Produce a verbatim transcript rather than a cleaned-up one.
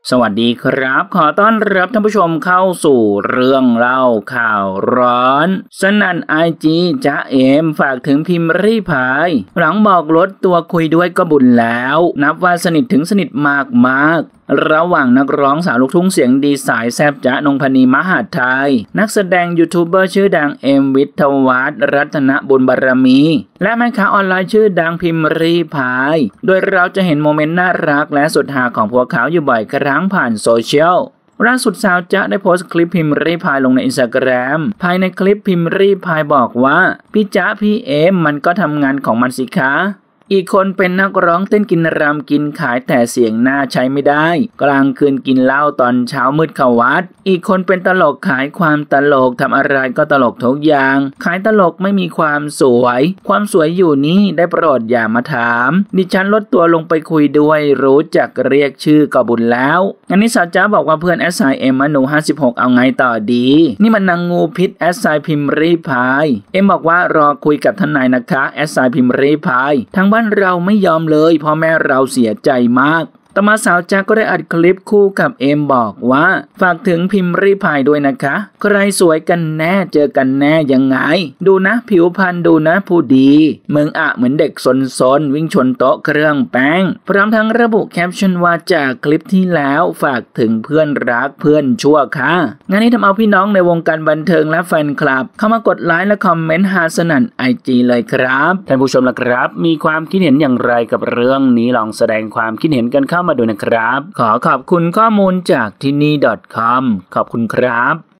สวัสดีครับขอต้อนรับท่านผู้ชมเข้าสู่เรื่องเล่าข่าวร้อนสนั่นไอจีจ๊ะเอมฝากถึงพิมพ์รีพายหลังบอกลดตัวคุยด้วยก็บุญแล้วนับว่าสนิทถึงสนิทมากมากระหว่างนักร้องสาวลูกทุ่งเสียงดีสายแซบจ๊ะนงพนีมหาไทยนักแสดงยูทูบเบอร์ชื่อดังเอ็มวิทยวัฒน์รัตนบุญบารมีและแม่ค้าออนไลน์ชื่อดังพิมพ์รีพายโดยเราจะเห็นโมเมนต์น่ารักและสุดฮาของพวกเขาอยู่บ่อยครั้งผ่านโซเชียลล่าสุดสาวจ๊ะได้โพสต์คลิปพิมพ์รีพายลงในอินสตาแกรมภายในคลิปพิมพ์รีพายบอกว่าพี่จ๊ะพี่เอ็มมันก็ทำงานของมันสิคะอีกคนเป็นนักร้องเต้นกินรำกินขายแต่เสียงหน้าใช้ไม่ได้กลางคืนกินเหล้าตอนเช้ามืดเข้าวัดอีกคนเป็นตลกขายความตลกทำอะไรก็ตลกทุกอย่างขายตลกไม่มีความสวยความสวยอยู่นี่ได้โปรดอย่ามาถามดิฉันลดตัวลงไปคุยด้วยรู้จักเรียกชื่อก็บุญแล้วอันนี้สาวจ้าบอกว่าเพื่อนแอสไซเอ็มมนูห้าสิบหกเอาไงต่อดีนี่มันนางงูพิษแอสไซพิมพ์รีพายเอ็มบอกว่ารอคุยกับทนายนะคะแอสไซพิมพ์รีพายทั้งบ้านเราไม่ยอมเลยพ่อแม่เราเสียใจมากต่อมาสาวจ๊ะก็ได้อัดคลิปคู่กับเอมบอกว่าฝากถึงพิมพ์รีพายด้วยนะคะใครสวยกันแน่เจอกันแน่ยังไงดูนะผิวพรรณดูนะผู้ดีมึงอะเหมือนเด็กซนๆวิ่งชนโต๊ะเครื่องแป้งพร้อมทั้งระบุแคปชั่นว่าจากคลิปที่แล้วฝากถึงเพื่อนรักเพื่อนชั่วค่ะงานนี้ทำเอาพี่น้องในวงการบันเทิงและแฟนคลับเข้ามากดไลค์และคอมเมนต์หาสนั่นไอจีเลยครับท่านผู้ชมล่ะครับมีความคิดเห็นอย่างไรกับเรื่องนี้ลองแสดงความคิดเห็นกันเข้ามาดูนะครับขอขอบคุณข้อมูลจากที่นี่ .com ขอบคุณครับ